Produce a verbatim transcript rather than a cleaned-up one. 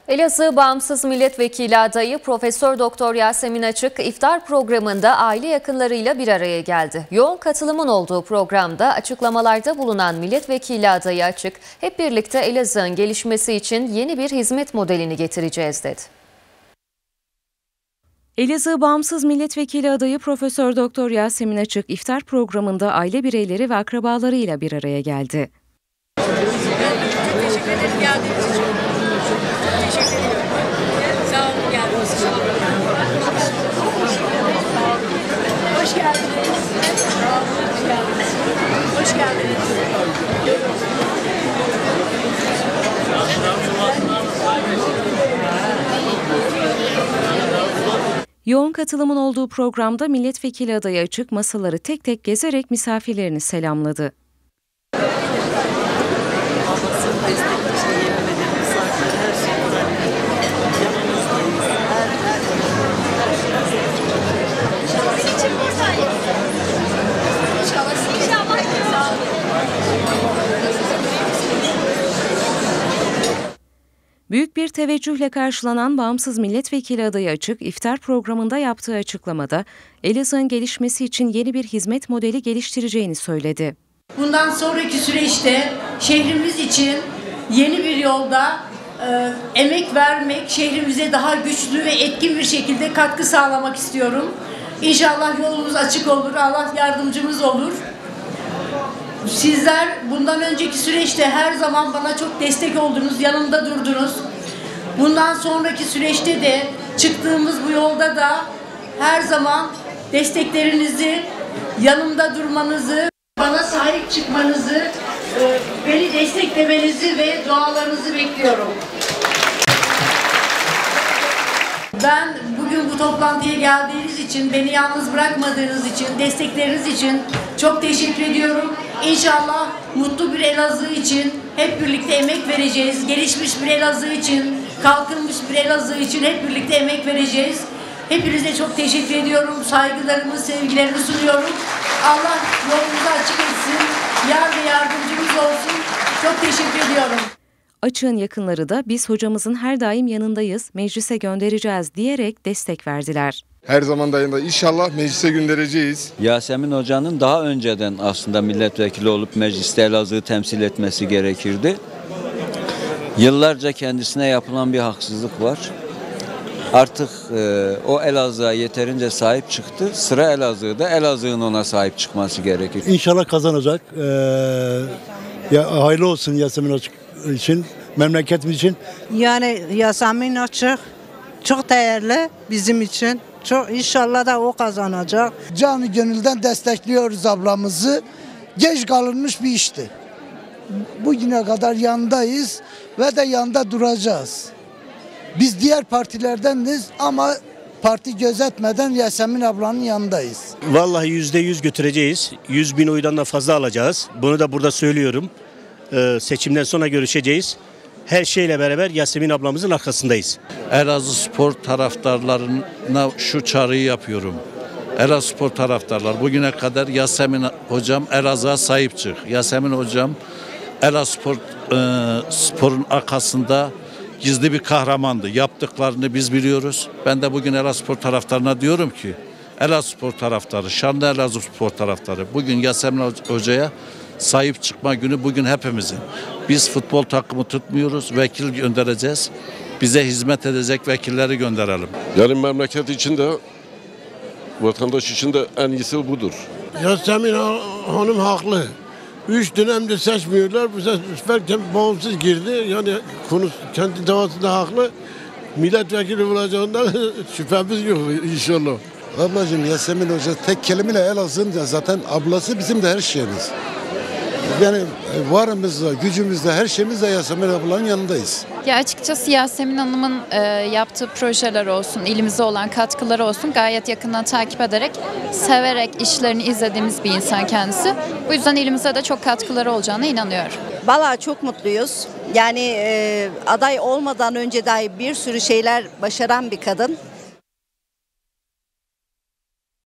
Elazığ Bağımsız Milletvekili adayı Profesör Doktor Yasemin Açık iftar programında aile yakınlarıyla bir araya geldi. Yoğun katılımın olduğu programda açıklamalarda bulunan milletvekili adayı Açık, hep birlikte Elazığ'ın gelişmesi için yeni bir hizmet modelini getireceğiz dedi. Elazığ Bağımsız Milletvekili adayı Profesör Doktor Yasemin Açık iftar programında aile bireyleri ve akrabalarıyla bir araya geldi. Çok teşekkür ederim geldiğiniz için. Çok teşekkür ediyorum. Sağ olun geldiğiniz için. Hoş geldiniz. Hoş geldiniz. Hoş geldiniz. Yoğun katılımın olduğu programda milletvekili adayı Açık masaları tek tek gezerek misafirlerini selamladı. Büyük bir teveccühle karşılanan Bağımsız Milletvekili adayı Açık, iftar programında yaptığı açıklamada Elazığ'ın gelişmesi için yeni bir hizmet modeli geliştireceğini söyledi. Bundan sonraki süreçte şehrimiz için yeni bir yolda e, emek vermek, şehrimize daha güçlü ve etkin bir şekilde katkı sağlamak istiyorum. İnşallah yolumuz açık olur, Allah yardımcımız olur. Sizler bundan önceki süreçte her zaman bana çok destek oldunuz, yanımda durdunuz. Bundan sonraki süreçte de çıktığımız bu yolda da her zaman desteklerinizi, yanımda durmanızı, bana sahip çıkmanızı, beni desteklemenizi ve dualarınızı bekliyorum. Ben bugün bu toplantıya geldiğiniz için, beni yalnız bırakmadığınız için, destekleriniz için çok teşekkür ediyorum. İnşallah mutlu bir Elazığ için hep birlikte emek vereceğiz. Gelişmiş bir Elazığ için, kalkınmış bir Elazığ için hep birlikte emek vereceğiz. Hepinize çok teşekkür ediyorum. Saygılarımı, sevgilerimi sunuyorum. Allah yolumuzu açık etsin. Yar ve yardımcımız olsun. Çok teşekkür ediyorum. Açık'ın yakınları da biz hocamızın her daim yanındayız, meclise göndereceğiz diyerek destek verdiler. Her zaman da yanında inşallah meclise göndereceğiz. Yasemin Hoca'nın daha önceden aslında milletvekili olup mecliste Elazığ'ı temsil etmesi gerekirdi. Yıllarca kendisine yapılan bir haksızlık var. Artık e, o Elazığ'a yeterince sahip çıktı. Sıra Elazığ'da, Elazığ'ın ona sahip çıkması gerekir. İnşallah kazanacak. Ee, ya, hayırlı olsun Yasemin Açık için, memleketimiz için. Yani Yasemin Açık çok değerli bizim için. Çok inşallah da o kazanacak. Canı gönülden destekliyoruz ablamızı. Geç kalınmış bir işti. Bugüne kadar yanındayız ve de yanında duracağız. Biz diğer partilerdeniz ama parti gözetmeden Yasemin ablanın yanındayız. Vallahi yüzde yüz götüreceğiz. Yüz bin oydan da fazla alacağız. Bunu da burada söylüyorum. Ee, seçimden sonra görüşeceğiz. Her şeyle beraber Yasemin ablamızın arkasındayız. Elazığ Spor taraftarlarına şu çağrıyı yapıyorum. Elazığ Spor taraftarlar, bugüne kadar Yasemin hocam Elazığ'a sahip çık. Yasemin hocam Elazığ Spor, e, Spor'un arkasında gizli bir kahramandı. Yaptıklarını biz biliyoruz. Ben de bugün Elazığ Spor taraftarına diyorum ki Elazığ Spor taraftarı, şanlı Elazığ Spor taraftarı bugün Yasemin hocaya sahip çıkma günü bugün hepimizin. Biz futbol takımı tutmuyoruz, vekil göndereceğiz. Bize hizmet edecek vekilleri gönderelim. Yarın memleket için de, vatandaş için de en iyisi budur. Yasemin Hanım haklı. Üç dönemde seçmiyorlar. Bu sefer bağımsız girdi. Yani konu kendi davasında haklı. Milletvekili olacağından şüphemiz yok inşallah. Ablacığım Yasemin Hoca tek kelimeyle Elazığ'ın zaten ablası bizim de her şeyimiz. Yani varımızla, gücümüzle, her şeyimizle Yasemin ablanın yanındayız. Ya açıkçası Yasemin Hanım'ın e, yaptığı projeler olsun, ilimize olan katkıları olsun gayet yakından takip ederek, severek işlerini izlediğimiz bir insan kendisi. Bu yüzden ilimize de çok katkıları olacağına inanıyorum. Vallahi çok mutluyuz. Yani e, aday olmadan önce dahi bir sürü şeyler başaran bir kadın.